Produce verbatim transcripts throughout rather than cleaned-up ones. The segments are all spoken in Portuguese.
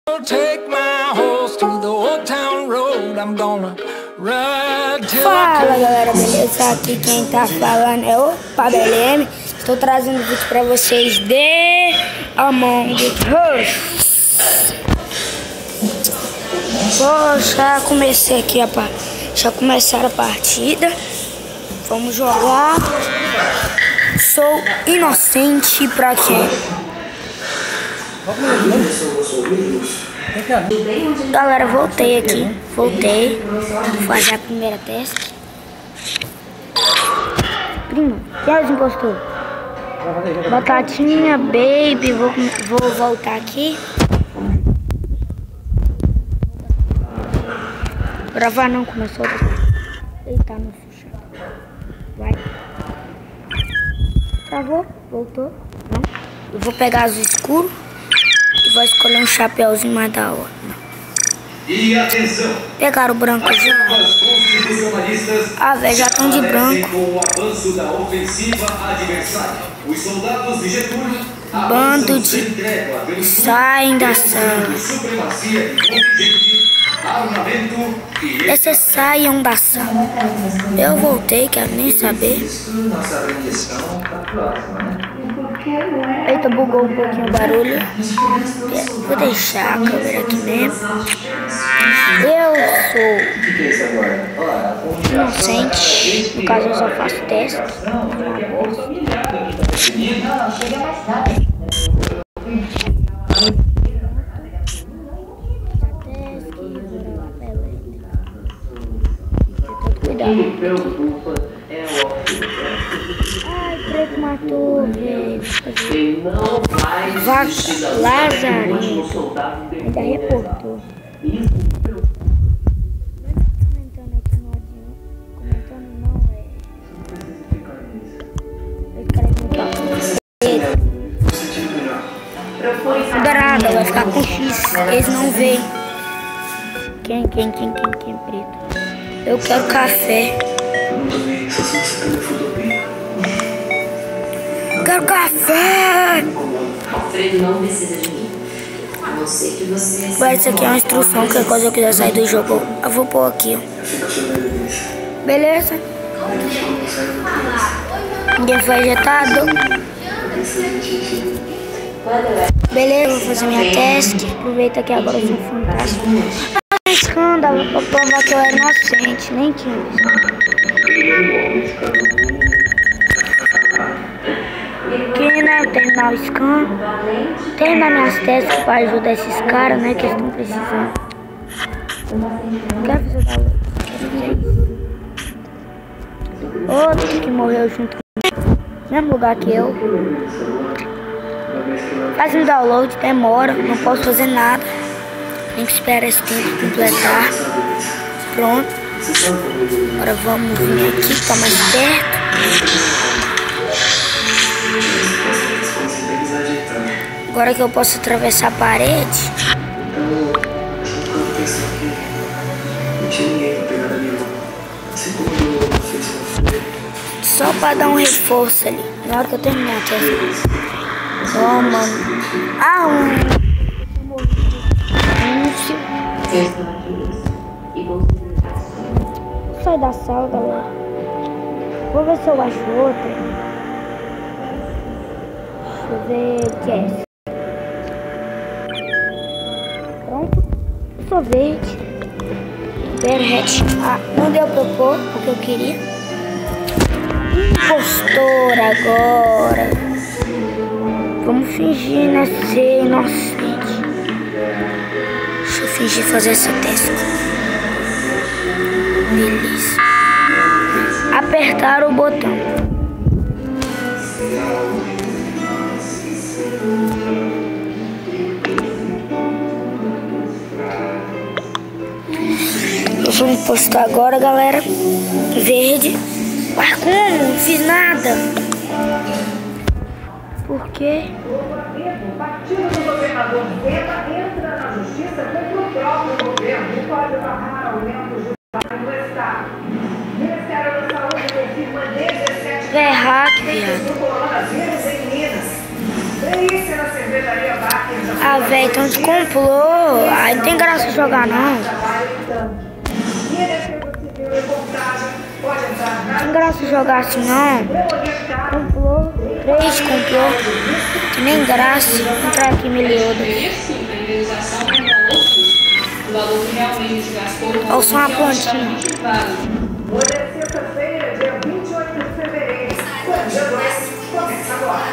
Fala galera, beleza? Aqui quem tá falando é o Pablo L M. Estou trazendo um vídeo pra vocês de Among Us. Vou já comecei aqui a par... já começaram a partida. Vamos jogar. Sou inocente pra quê? Galera, voltei aqui. Voltei. Vou fazer a primeira teste. Primo, quem é os impostor? Batatinha, baby. Vou, vou voltar aqui. Gravar não começou. Deitar no chão. Vai. Travou? Voltou? Não. Eu vou pegar azul escuro. Vou escolher um chapéuzinho mais da hora. E atenção! Pegaram o branco já. Ah, velho, já estão de branco. Com o avanço da ofensiva adversária, os soldados de Getúlio Bando de... Saem da sala. Esses saiam da sala. Eu voltei, quero nem saber. Eita, bugou um pouquinho o barulho. Vou deixar a câmera aqui mesmo. Eu sou inocente. No caso, eu só faço teste. Cuidado. Ai, preto matou, velho. Vaca, Lazarento. Ainda reportou. Comentando aqui no audio. Comentando não, é. Esse cara é muito liberado, vai ficar com X. Eles não veem. Quem, quem, quem, quem, quem, preto? Eu quero café. Eu quero café! Alfredo não precisa de mim. A não ser que você... Agora isso aqui é uma instrução, que quando eu quiser sair do jogo, eu vou pôr aqui, ó. Beleza? Ninguém foi ejetado. Beleza, vou fazer minha teste. Aproveita que agora eu sou um fantasma. Ah, escândalo, pra provar que eu era inocente, nem tinha visto. Aqui, né, terminar o scan, terminar minhas testes para ajudar esses caras, né, que estão precisando. Não quero fazer download, quero fazer isso. Outro que morreu junto comigo, no mesmo lugar que eu. Fazendo download, demora, não posso fazer nada. Tem que esperar esse tempo completar. Pronto. Agora vamos vir aqui, que tá mais perto. Agora que eu posso atravessar a parede. Só pra dar um reforço ali. Na hora que eu terminar a testa. Ó, mano. Ah, um. Anúncio. Vou sair da sala, galera. Vou ver se eu acho outra. Deixa eu ver o que é essa. Pronto. Sorvete. Berret. Ah, não deu pra pôr o que eu queria. Impostor agora. Vamos fingir, né, ser inocente. Deixa eu fingir fazer essa teste. Beleza. Apertar o botão. Eu vou me postar agora, galera. Verde. Mas como? Não fiz nada. Por quê? O partido do governador Zema entra na justiça contra o próprio governo e pode barrar aumento do salário do Estado. O Ministério da Saúde confirma dezessete É hack, viado. do coronavírus em Minas. Perícia na cervejaria Baker. Ah, velho, então de complô. Aí não tem graça jogar, não. Não tem graça jogar assim, não. Complô, três complô. Tem nem graça entrar aqui Meliodas. Olha só uma plantinha. Hoje é sexta-feira, dia vinte e oito de fevereiro. O dia dois começa agora.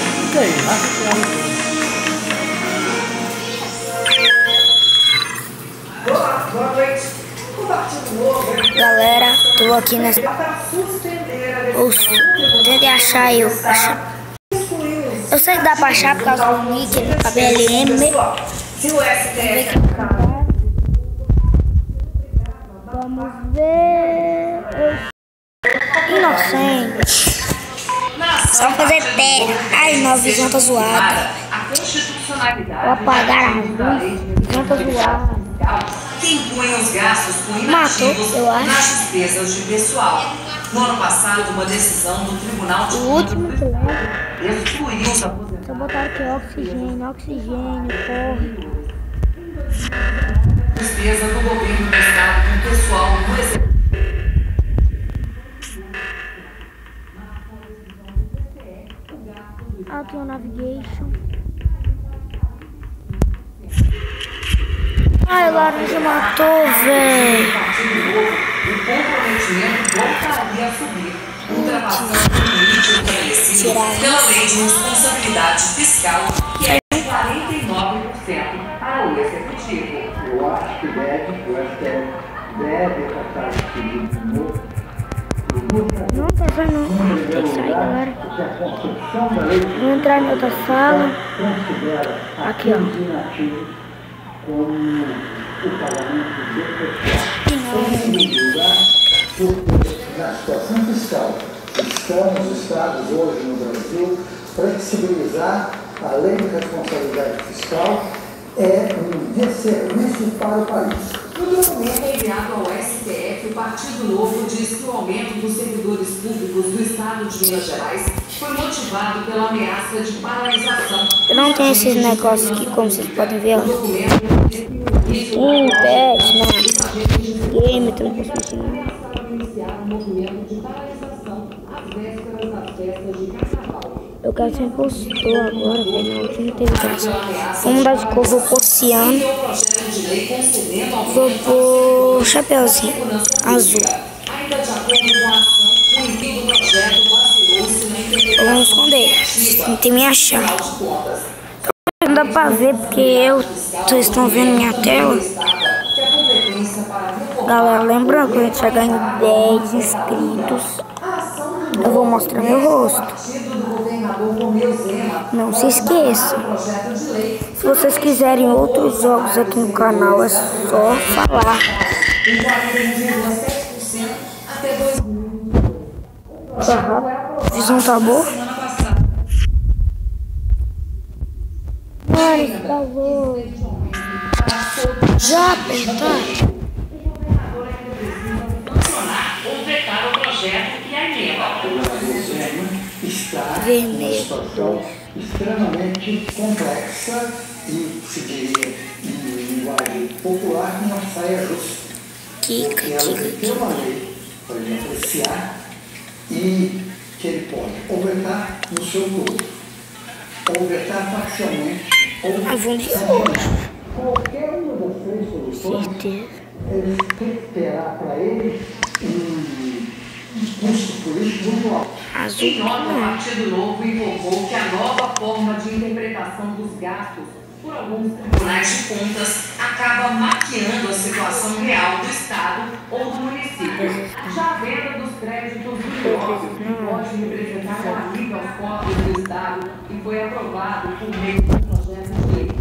Olá, boa noite. O Partido Novo. Galera, tô aqui nessa. Ouço, tentei achar eu. Achar. Eu sei que dá pra achar por causa do nick da B L M. Se o S T F. Vamos ver. Inocente. Só fazer terra. Ai, não, a visão tá zoada. Vou apagar a luz. Visão tá zoada. Que impõe os gastos com Matou, inativos eu acho. nas despesas de pessoal. No ano passado, uma decisão do Tribunal de O último que leva. excluiu os Só aposentados. botar aqui oxigênio, oxigênio, corre. Despesa do governo do estado com pessoal no executivo. Auto navigation. Ai, o laranja matou, velho. O comprometimento voltaria a subir, ultrapassando o limite estabelecido pela Lei de Responsabilidade Fiscal, que é de quarenta e nove por cento para o executivo. Eu acho que deve, o S T F deve acatar esse pedido de novo. Não, tá só não. Tem que sair, galera. Porque a construção da lei Vou entrar em outra sala. considera Aqui, ó. aqueles inativos como o pagamento de pessoal. Em segundo lugar, porque na situação fiscal estamos os estados hoje no Brasil, flexibilizar a lei de responsabilidade fiscal é um excelente para o país. No documento enviado ao S T F, o Partido Novo diz que o aumento dos servidores públicos do estado de Minas Gerais foi motivado pela ameaça de paralisação. Eu não tenho esses negócios aqui, como vocês podem ver. O Ó. documento diz que o Um pet, não. Game, então não posso mexer não. para iniciar um movimento de paralisação às vésperas das festas de carnaval. Eu quero ser impostor agora, velho. Não, aqui não teve graça. Vamos mudar de cor, vou pôr ciano. Vou pôr chapeuzinho azul. Ainda de acordo com a ação, o envio do projeto baseou-se na interpretação Vamos esconder. Não tem minha chave. de contas. Não dá pra ver porque eu. Vocês estão vendo minha tela. Que a competência para reformar Galera, lembrando que a gente chegar em dez inscritos, eu vou mostrar meu rosto. do governador Romeu Zema, Não se esqueça. projeto de lei Se vocês quiserem outros jogos aqui no canal, é só falar. em quarenta e um vírgula sete por cento até dois mil. Tá rápido. Visão tá boa? Semana passada. Mano, isso tá louco. Já apertar? Ou vetar o projeto e a emenda. Está Vermelho. uma situação extremamente complexa e, se diria em linguagem popular, uma saia justa. Kika, Porque ela kika, tem uma lei para ele apreciar e que ele pode ou vetar no seu todo, ou vetar parcialmente, ou Ah, vamos de simplesmente. Qualquer uma das três soluções, certeza. ele terá para ele um custo político muito alto. Azul. Em nota, o Partido Novo invocou que a nova forma de interpretação dos gastos por alguns tribunais de contas acaba maquiando a situação real do Estado ou do município. Já a venda dos créditos do imóvel pode representar um alívio aos cofres do Estado e foi aprovado por meio do projeto de lei.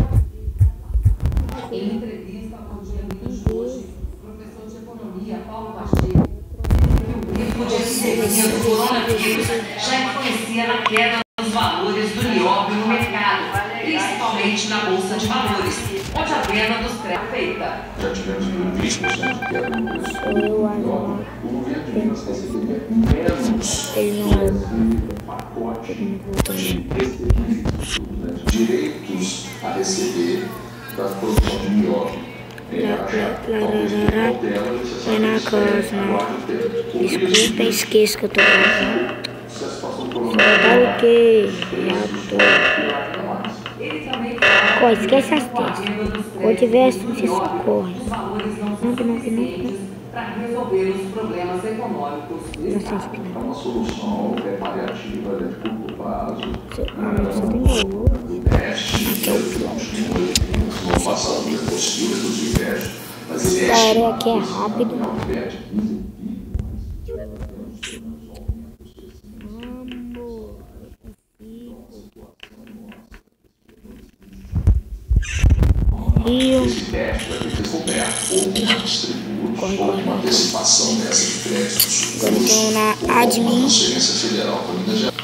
Em entrevista com o Dia News de hoje, o professor de economia Paulo Pacheco o risco de epidemia do coronavírus já influencia na queda dos valores do nióbio no mercado, principalmente na Bolsa de Valores, onde a venda dos créditos eleita. Já tivemos vinte por cento de queda no preço Sou eu, Alan. o governo de Minas receberia menos Ele não é. um pacote de específicos, né, de direitos a receber da produção de nióbio. É na casa, desculpa, esqueço que eu tô gravando. Vai o quê? Corre, esquece as testas. Ou tiver assunto, você só corre. Não, que não, que não, que não. Para resolver os problemas econômicos do Estado. É uma solução paliativa de curto prazo. Só tem valor. Investe, no passado é possível dos investes, mas investe. Cara, aqui é rápido. Rio. Esse déficit vai ter que ser coberto ou com distributos ou com antecipação dessa de créditos. Agora estou na admin. Transferência federal para Minas Gerais.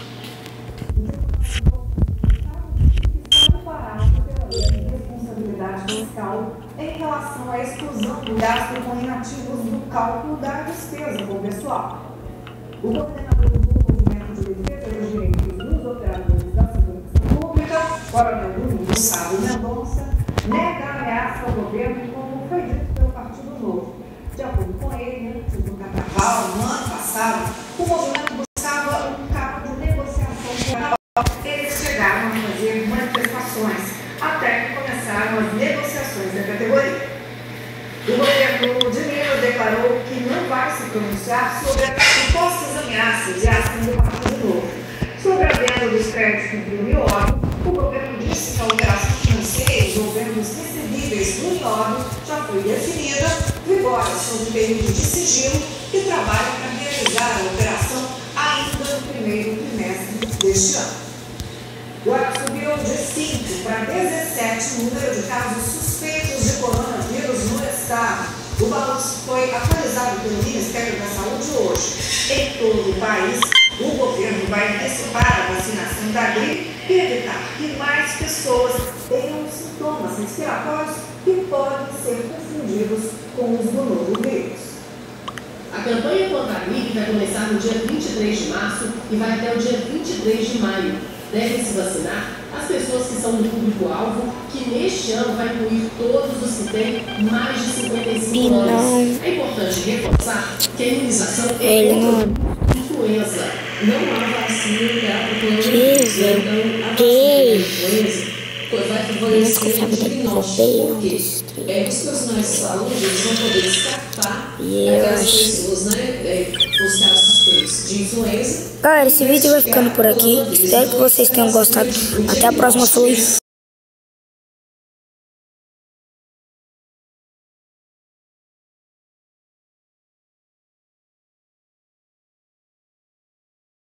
Responsabilidade fiscal em relação à exclusão do gasto com inativos do cálculo da despesa com o pessoal. O coordenador do Movimento de Defesa dos Direitos dos Operadores da Segurança Pública, Coronel Domingos Sábio Mendonça, nega a ameaça ao governo, como foi dito pelo Partido Novo. De acordo com ele, antes do carnaval, no ano passado, o movimento buscava um cabo de negociação com a eles chegaram a fazer manifestações, até que começaram as negociações da categoria. O governo de Minas declarou que não vai se pronunciar sobre as supostas ameaças de ação do Partido Novo. Sobre a venda dos créditos do Nióbio, o governo disse que a operação financeira envolvendo os recebíveis do Nióbio já foi definida, vigora sob o período de sigilo e trabalha para realizar a operação ainda no primeiro trimestre deste ano. Agora subiu de cinco para dezessete o número de casos suspeitos de coronavírus no estado. O balanço foi atualizado pelo Ministério da Saúde hoje. Em todo o país, o governo vai antecipar a vacinação da gripe e evitar que mais pessoas tenham sintomas respiratórios que podem ser confundidos com os do novo vírus. A campanha contra a gripe vai começar no dia vinte e três de março e vai até o dia vinte e três de maio. Devem se vacinar as pessoas que são do público-alvo, que neste ano vai incluir todos os que têm mais de cinquenta e cinco anos. É importante reforçar que a imunização é contra a influenza. Não há vacina para o influenza. Então, a vacina da influenza vai favorecer o diagnóstico, porque é, os profissionais de saúde eles vão poder descartar aquelas pessoas, né, é, os casos suspeitos de influenza. Galera, esse vídeo vai ficando por aqui. Espero que vocês tenham gostado. Até a próxima. Fui.